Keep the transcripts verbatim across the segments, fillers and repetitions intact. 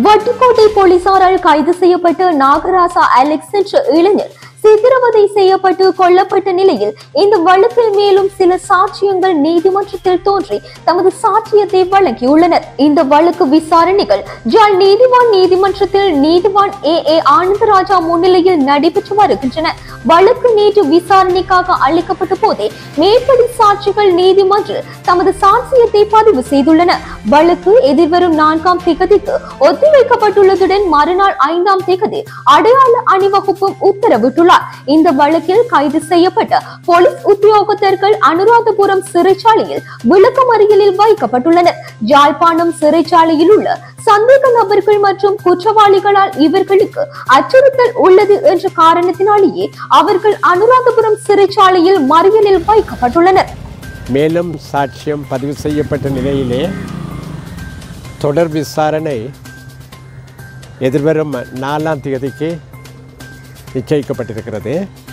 வட்டுக்கோட்டை போலீசாரால் கைது செய்யப்பட்ட நாகராசா அலெக்ஸ் என்ற இளைஞர் சித்திரவதை செய்யப்பட்டு கொல்லப்பட்ட நிலையில் இந்த வழக்கில் மேலும் சில சாட்சியங்கள் நீதிமன்றத்தில் தோன்றி தமது சாட்சியத்தை வழங்கியுள்ளனர். இந்த வழக்கு விசாரணைகள் ஜாழ் நீதிவான் நீதிமன்றத்தில் நீதிவான் ஏ ஏ ஆனந்தராஜா முன்னிலையில் நடைபெற்று வருகின்றன. வழக்கு நேற்று விசாரணைக்காக அளிக்கப்பட்ட போதே மேற்படி சாட்சிகள் நீதிமன்றில் தமது சாட்சியத்தை பதிவு செய்துள்ளனர். வழக்கு எதிர்வரும் நான்காம் திகதிக்கு ஒத்திவைக்கப்பட்டுள்ளதுடன் மறுநாள் ஐந்தாம் திகதி அடையாள அணிவகுப்பும் உத்தரவிட்டுள்ளார். இந்த வழக்கில் கைது செய்யப்பட்ட போலீஸ் உத்தியோகத்தர்கள் அனுராதபுரம் சிறைச்சாலையில் விளக்கமறியலில் வைக்கப்பட்டுள்ளனர். யாழ்ப்பாணம் சிறைச்சாலையில் உள்ள சந்தேக நபர்கள் மற்றும் குற்றவாளிகளால் இவர்களுக்கு அச்சுறுத்தல் உள்ளது என்ற காரணத்தினாலேயே அவர்கள் அனுராதபுரம் சிறைச்சாலையில் மறியலில் வைக்கப்பட்டுள்ளனர். மேலும் சாட்சியம் பதிவு செய்யப்பட்ட நிலையிலே தொடர் விசாரணை எதிர்வரும் நாலாம் தேதிக்கு நிச்சயிக்கப்பட்டிருக்கிறது.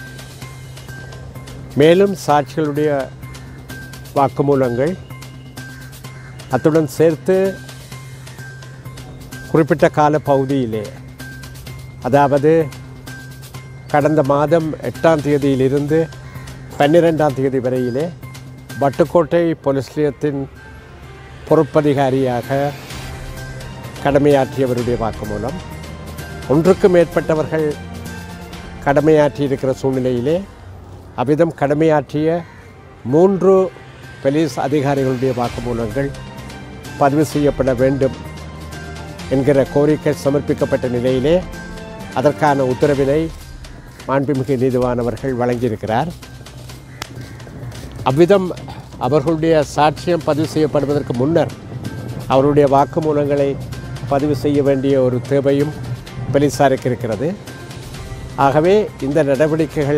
மேலும் சாட்சிகளுடைய வாக்குமூலங்கள் அத்துடன் சேர்த்து குறிப்பிட்ட கால பகுதியிலே, அதாவது கடந்த மாதம் எட்டாம் தேதியிலிருந்து பன்னிரெண்டாம் தேதி வரையிலே வட்டுக்கோட்டை போலீஸ் நிலையத்தின் பொறுப்பதிகாரியாக கடமையாற்றியவருடைய வாக்குமூலம், ஒன்றுக்கு மேற்பட்டவர்கள் கடமையாற்றியிருக்கிற சூழ்நிலையிலே அவ்விதம் கடமையாற்றிய மூன்று போலீஸ் அதிகாரிகளுடைய வாக்குமூலங்கள் பதிவு செய்யப்பட வேண்டும் என்கிற கோரிக்கை சமர்ப்பிக்கப்பட்ட நிலையிலே அதற்கான உத்தரவினை மாண்புமிகு நீதிவானவர்கள் வழங்கியிருக்கிறார். அவ்விதம் அவர்களுடைய சாட்சியம் பதிவு செய்யப்படுவதற்கு முன்னர் அவருடைய வாக்குமூலங்களை பதிவு செய்ய வேண்டிய ஒரு தேவையும் போலீசாருக்கு இருக்கிறது. ஆகவே இந்த நடவடிக்கைகள்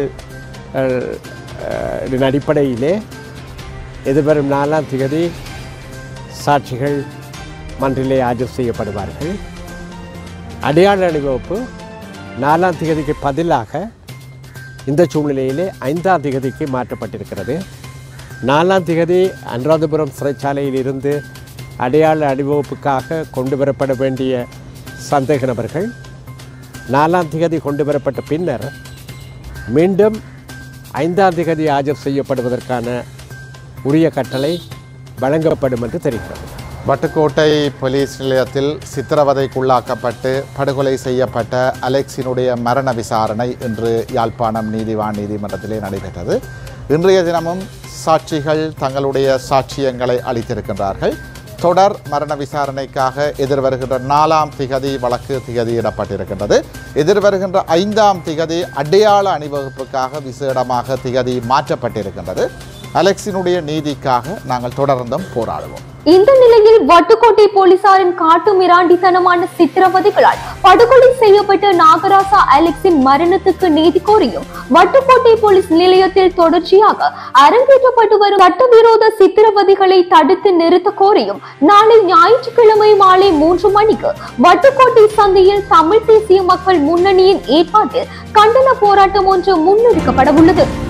அடிப்படையிலே எதிர்வரும் நாலாம் தேதி சாட்சிகள் மன்றிலே ஆஜர் செய்யப்படுவார்கள். அடையாள அணிவகுப்பு நாலாம் தேதிக்கு பதிலாக இந்த சூழ்நிலையிலே ஐந்தாம் தேதிக்கு மாற்றப்பட்டிருக்கிறது. நாலாம் தேதி அனுராதபுரம் சிறைச்சாலையில் இருந்து அடையாள அணிவகுப்புக்காக கொண்டு வரப்பட வேண்டிய சந்தேக நபர்கள் நாலாம் தேதி கொண்டு வரப்பட்ட பின்னர் மீண்டும் ஐந்தாம் தேதி ஆஜர் செய்யப்படுவதற்கான உரிய கட்டளை வழங்கப்படும் என்று தெரிகிறது. வட்டுக்கோட்டை போலீஸ் நிலையத்தில் சித்திரவதைக்குள்ளாக்கப்பட்டு படுகொலை செய்யப்பட்ட அலெக்ஸினுடைய மரண விசாரணை இன்று யாழ்ப்பாணம் நீதிவான் நீதிமன்றத்திலே நடைபெற்றது. இன்றைய தினமும் சாட்சிகள் தங்களுடைய சாட்சியங்களை அளித்திருக்கின்றார்கள். தொடர் மரண விசாரணைக்காக எதிர்வருகின்ற நாலாம் திகதி வழக்கு திகதியிடப்பட்டிருக்கின்றது. எதிர்வருகின்ற ஐந்தாம் திகதி அடையாள அணிவகுப்புக்காக விசேடமாக திகதி மாற்றப்பட்டிருக்கின்றது. அலெக்ஸினுடைய நீதிக்காக நாங்கள் தொடர்ந்தும் போராடுவோம். இந்த நிலையில் வட்டுக்கோட்டை போலீசாரின் காட்டு மிராண்டித்தனமான சித்திரவதைகளால் படுகொலை செய்யப்பட்ட நாகராசா அலெக்ஸின் மரணத்துக்கு நீதி கோரியும் வட்டுக்கோட்டை போலீஸ் நிலையத்தில் தொடர்ச்சியாக அரங்கேற்றப்பட்டு வரும் சட்டவிரோத சித்திரவதைகளை தடுத்து நிறுத்த கோரியும் நாளை ஞாயிற்றுக்கிழமை மாலை மூன்று மணிக்கு வட்டுக்கோட்டை சந்தையில் தமிழ் தேசிய மக்கள் முன்னணியின் ஏற்பாட்டில் கண்டன போராட்டம் ஒன்று முன்னெடுக்கப்பட உள்ளது.